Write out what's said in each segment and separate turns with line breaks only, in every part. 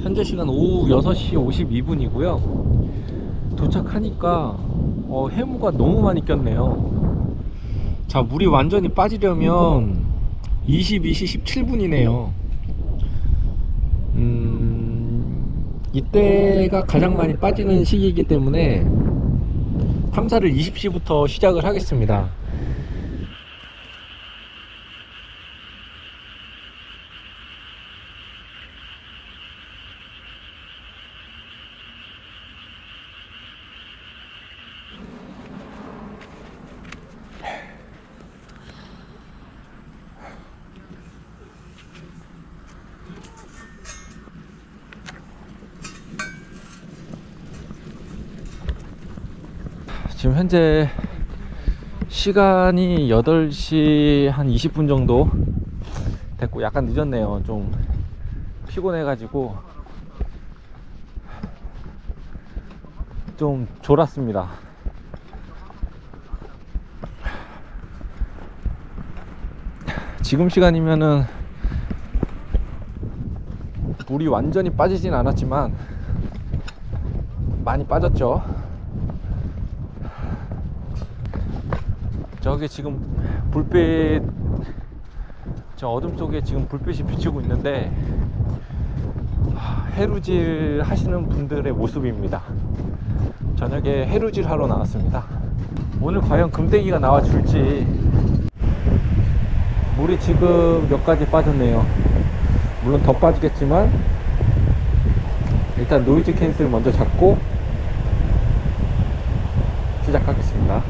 현재 시간 오후 6시 52분이고요 도착하니까 해무가 너무 많이 꼈네요. 자, 물이 완전히 빠지려면 22시 17분이네요 이때가 가장 많이 빠지는 시기이기 때문에 탐사를 20시부터 시작을 하겠습니다. 지금 현재 시간이 8시 한 20분 정도 됐고 약간 늦었네요. 좀 피곤해 가지고 좀 졸았습니다. 지금 시간이면은 물이 완전히 빠지진 않았지만 많이 빠졌죠. 저기 지금 불빛, 저 어둠 속에 지금 불빛이 비추고 있는데 해루질 하시는 분들의 모습입니다. 저녁에 해루질 하러 나왔습니다. 오늘 과연 금대기가 나와줄지. 물이 지금 몇 가지 빠졌네요. 물론 더 빠지겠지만 일단 노이즈 캔슬 먼저 잡고 시작하겠습니다.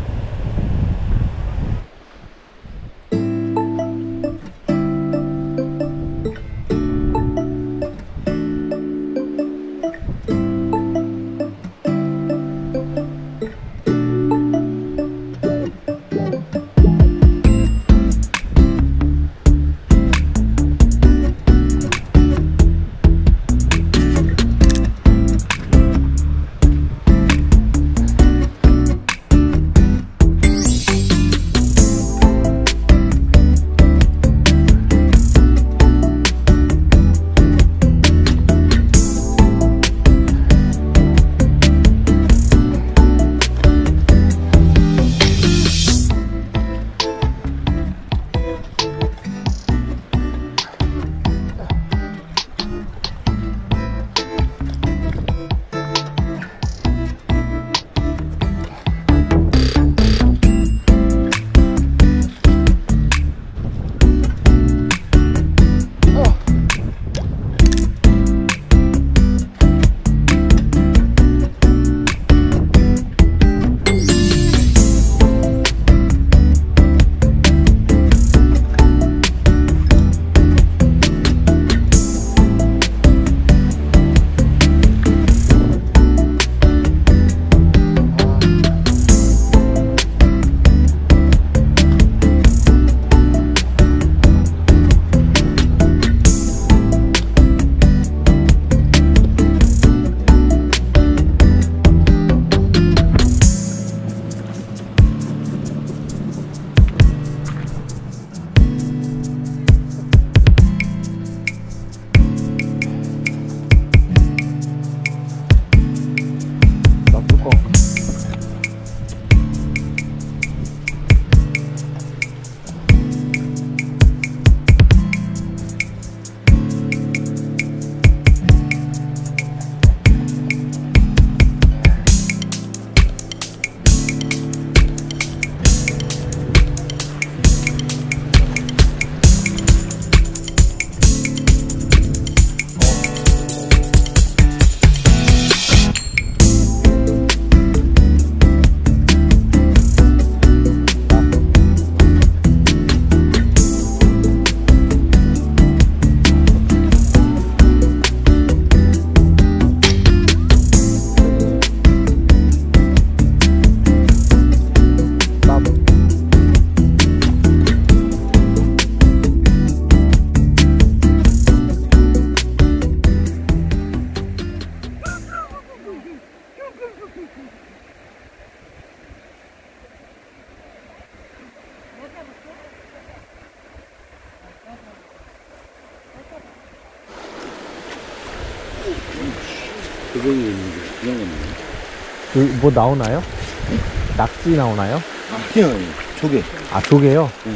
조경이 있는 게 그런 거네요.
뭐 나오나요? 낙지 나오나요?
아니요, 조개.
아, 조개요?
응.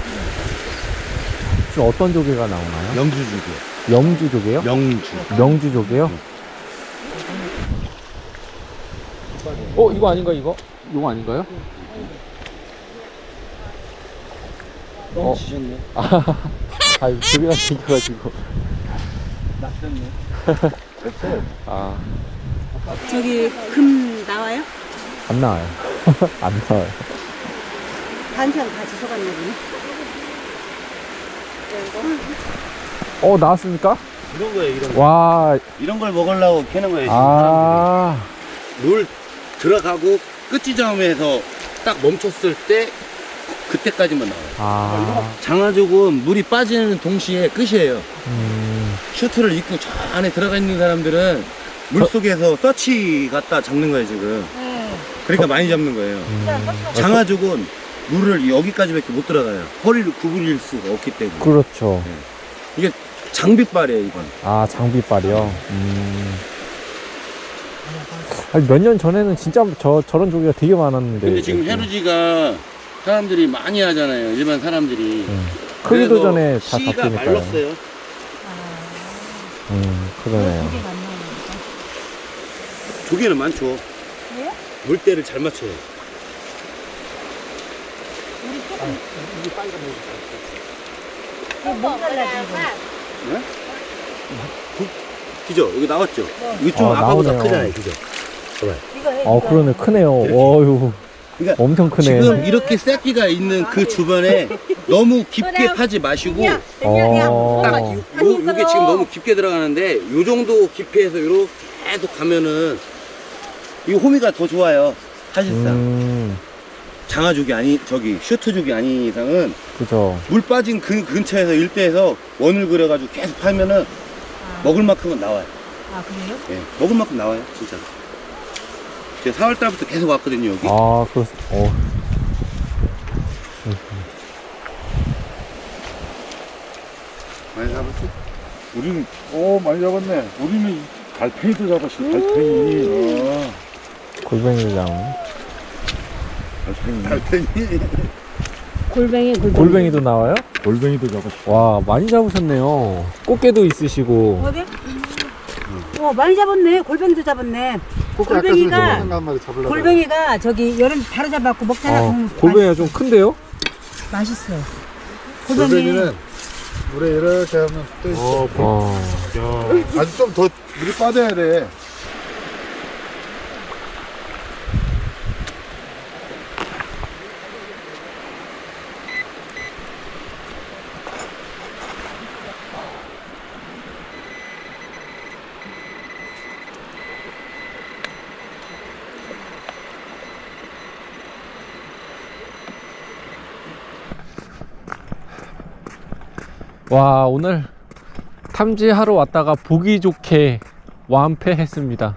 지금 어떤 조개가 나오나요?
명주 조개.
염주 조개요? 명주 조개요? 이거 아닌가, 이거? 이거 아닌가요?
너무 지셨네.
조개가 생겨가지고.
낚였네. 됐어요.
아,
저기 금 나와요?
안 나와요. 안 나와요.
반찬 같이 속았나 보네.
나왔습니까?
이런 거예요, 이런 거.
와,
이런 걸 먹으려고 캐는 거예요, 지금.
아,
물 들어가고 끝지점에서 딱 멈췄을 때 그때까지만 나와요.
아,
장아죽은 물이 빠지는 동시에 끝이에요. 슈트를 입고 저 안에 들어가 있는 사람들은 물속에서 서치 갖다 잡는 거예요, 지금. 그러니까 많이 잡는 거예요. 장아죽은 물을 여기까지밖에 못 들어가요. 허리를 구부릴 수가 없기 때문에.
그렇죠.
이게 장비빨이에요, 이건.
아, 장비빨이요? 몇 년 전에는 진짜 저런 조개가 되게 많았는데.
근데 지금 해루지가 사람들이 많이 하잖아요, 일반 사람들이.
크기도 전에 다
씨가
잡히니까요.
말랐어요.
그러네요.
조개는 많죠.
왜요?
물때를 잘 맞춰요.
못 잘라주고.
네? 그죠? 여기 나왔죠? 이거 좀 아까보다
나오네요.
크잖아요, 그죠? 봐봐요.
이거 해. 이거.
그러네. 크네요. 어휴.
그러니까
엄청 크네.
지금 이렇게 새끼가 있는 그 주변에 너무 깊게 파지 마시고 딱 요게 지금 너무 깊게 들어가는데 요 정도 깊이에서 요렇게 계속 가면은 이 호미가 더 좋아요, 사실상. 장아죽이 저기 슈트죽이 아닌 이상은
그죠.
물 빠진 그 근처에서 일대에서 원을 그려가지고 계속 파면은 먹을 만큼은 나와요.
아, 그래요?
예, 먹을 만큼 나와요, 진짜. 제가 4월달부터 계속 왔거든요, 여기.
아,
많이 잡았어?
우리는 많이 잡았네. 우리는 이 달팽이도 잡았어. 달팽이.
골뱅이를 잡네.
달팽이.
골뱅이.
골뱅이도 나와요?
골뱅이도 잡았어.
와, 많이 잡으셨네요. 꽃게도 있으시고.
어디? 많이 잡았네. 골뱅이도 잡았네. 골뱅이가 저기 여름 바로 잡았고 먹잖아.
골뱅이가 좀 큰데요?
맛있어.
골뱅이는 물에 이렇게 하면 떠 있어. 아주 좀 더 물이 빠져야 돼.
와, 오늘 탐지하러 왔다가 보기 좋게 완패했습니다.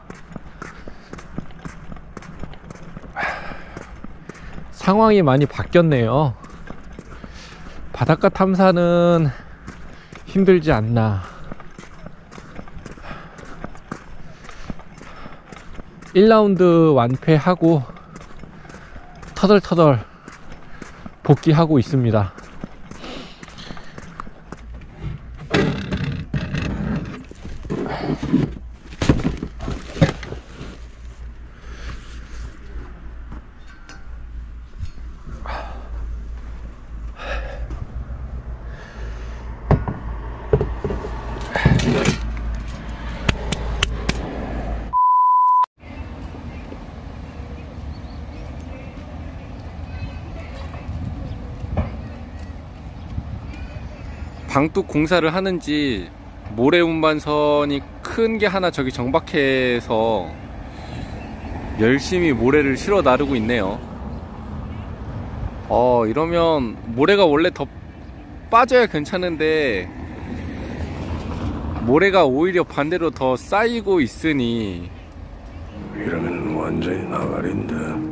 상황이 많이 바뀌었네요. 바닷가 탐사는 힘들지 않나. 1라운드 완패하고 터덜터덜 복귀하고 있습니다. 방뚝 공사를 하는지 모래 운반선이 큰 게 하나 저기 정박해서 열심히 모래를 실어 나르고 있네요. 이러면 모래가 원래 더 빠져야 괜찮은데 모래가 오히려 반대로 더 쌓이고 있으니
이러면 완전히 나가린다.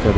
500원짜리.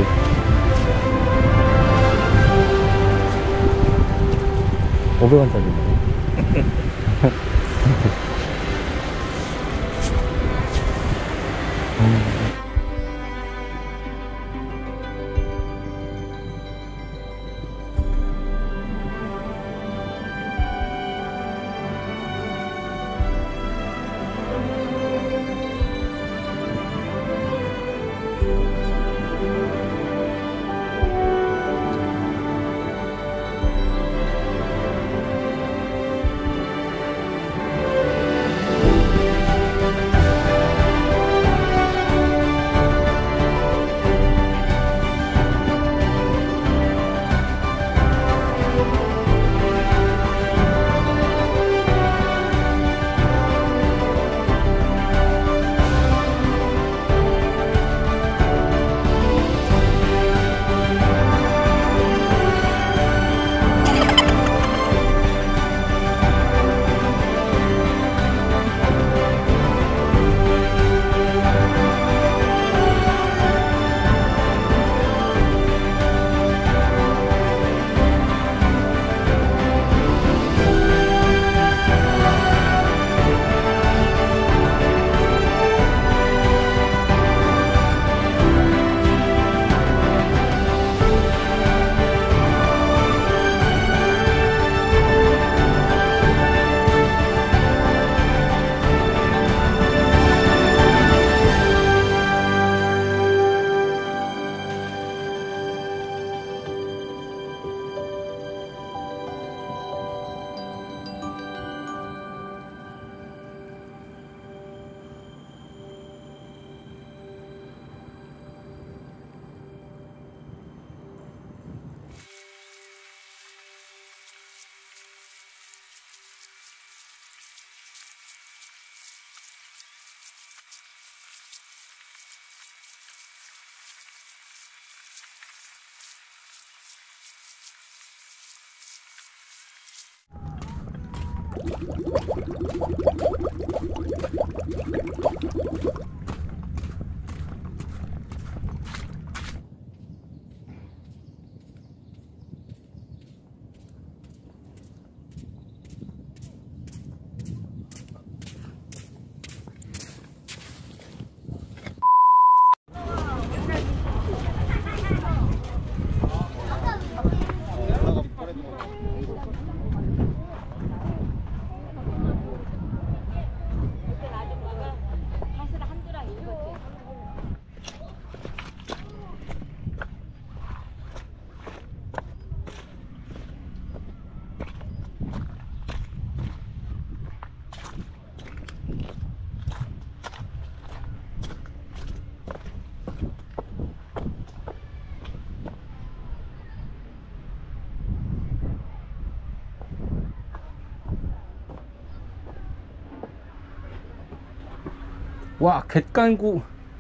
와, 갯강구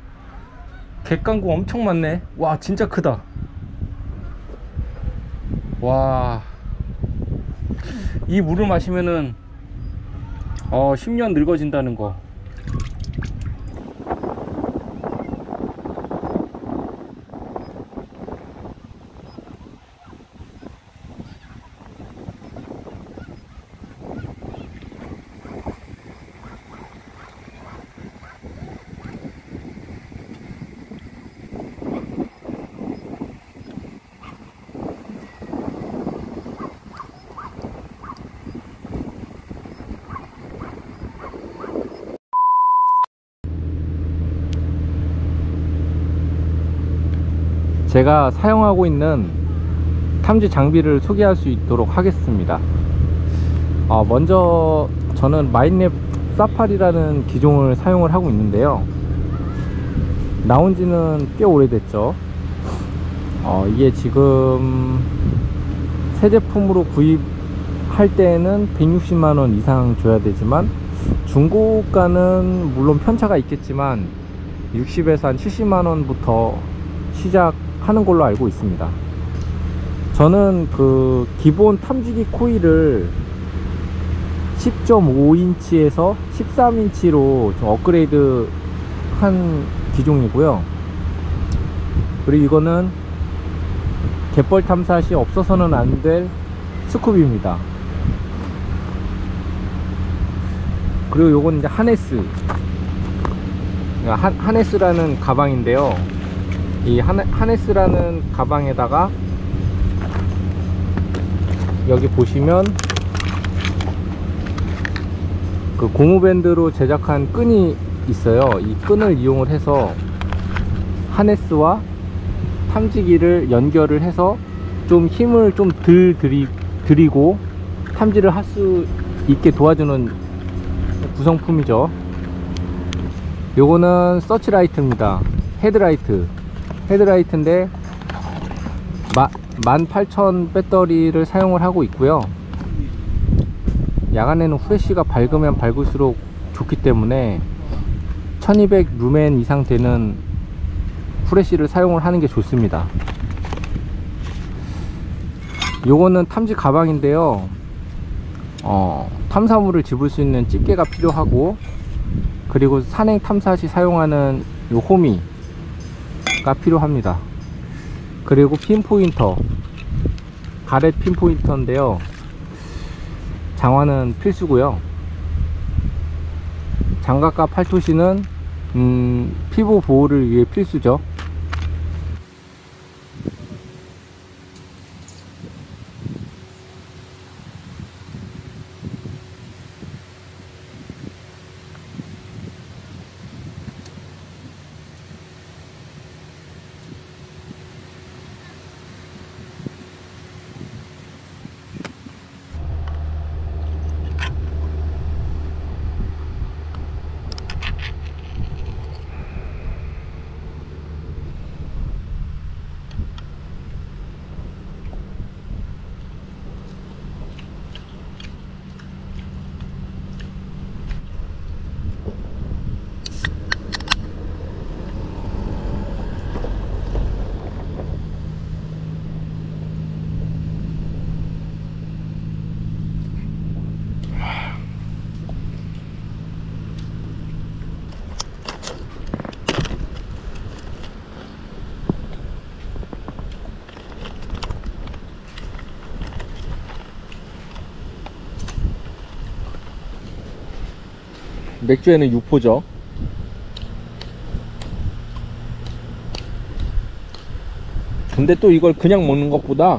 엄청 많네. 와, 진짜 크다. 와, 이 물을 마시면은 10년 늙어진다는 거. 제가 사용하고 있는 탐지 장비를 소개할 수 있도록 하겠습니다. 먼저 저는 마인랩 사파리라는 기종을 사용을 하고 있는데요. 나온 지는 꽤 오래됐죠. 이게 지금 새 제품으로 구입할 때는 160만원 이상 줘야 되지만 중고가는 물론 편차가 있겠지만 60에서 한 70만원부터 시작하는 걸로 알고 있습니다. 저는 그 기본 탐지기 코일을 10.5인치에서 13인치로 좀 업그레이드 한 기종이고요. 그리고 이거는 갯벌 탐사 시 없어서는 안 될 스쿱입니다. 그리고 요건 이제 하네스. 하네스라는 가방인데요. 이 하네스라는 가방에다가 여기 보시면 그 고무밴드로 제작한 끈이 있어요. 이 끈을 이용을 해서 하네스와 탐지기를 연결을 해서 좀 힘을 좀 덜 들이고 탐지를 할 수 있게 도와주는 구성품이죠. 요거는 서치라이트입니다. 헤드라이트인데 18,000 배터리를 사용을 하고 있고요. 야간에는 후레쉬가 밝으면 밝을수록 좋기 때문에 1200 루멘 이상 되는 후레쉬를 사용을 하는 게 좋습니다. 요거는 탐지 가방인데요. 탐사물을 집을 수 있는 집게가 필요하고, 그리고 산행 탐사 시 사용하는 요 호미가 필요합니다. 그리고 핀포인터, 가렛 핀포인터인데요. 장화는 필수고요. 장갑과 팔토시는 피부 보호를 위해 필수죠. 맥주에는 유포죠. 근데 또 이걸 그냥 먹는 것보다